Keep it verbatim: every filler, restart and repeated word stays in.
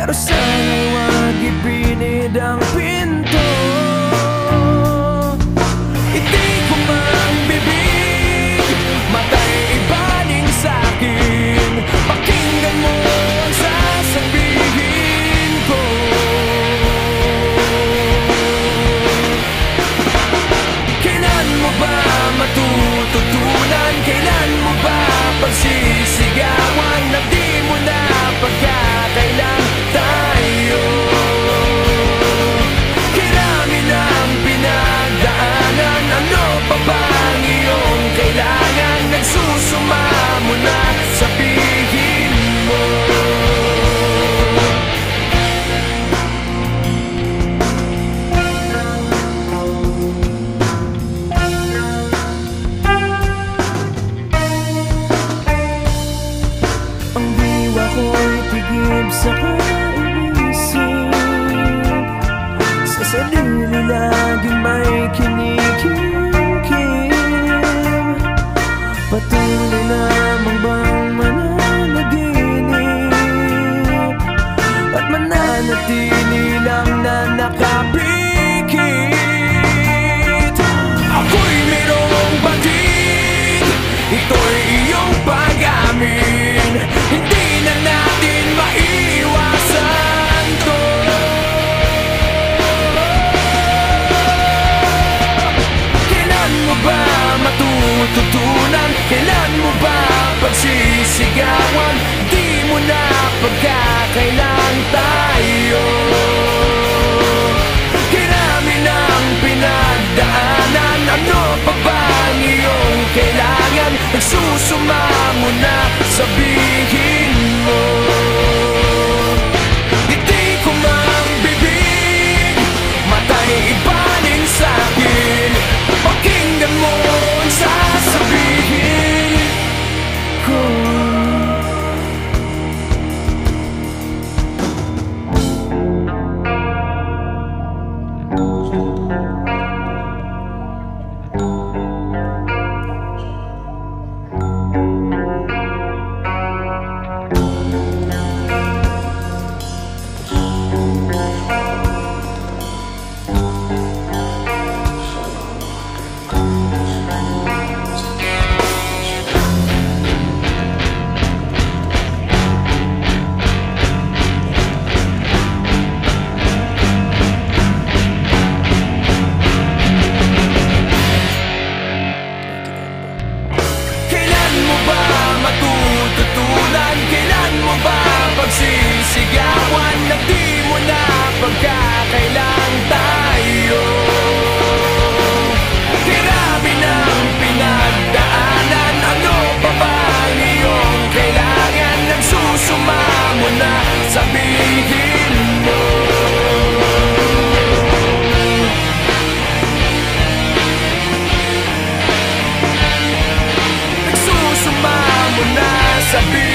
Pero sana'y wag ipinid ang pinto. Hindi ko mang bibig, mata'y ibaling sa'kin. Pakinggan mo ang sasabihin ko. Kailan mo ba matututunan? Kailan mo ba pagsisigawan na di mo na pagkakailan tayo? Kirami ng pinagdaanan, ano pa bang iyong kailangan? Nagsusuma mo na, sabihin mo. Sa kaisip, sa sarili laging may kinikim-kim. Patuloy lamang bang mananaginip at mananatili lang na nakapikit. Ako'y mayroong batid, ito'y iyong pag-amin. Hindi na natin maiwasan to. Kailan mo ba matututunan? Kailan mo ba pagsisigawan? Di mo na pagkakailan tayo. Kirami ng pinagdaanan, ano pa bang iyong kailangan? Nagsusuma mo na, sabihin mo. Hindi ko mang bibig, mata'y ibaling sa'kin. Pakinggan mo ang sasabihin ko. Pagsisigawan na di mo na pagkakailan tayo. Kirami ng pinagdaanan, ano pa ba iyong kailangan? Nagsusuma mo na, sabihin mo. Nagsusuma mo na, sabihin mo.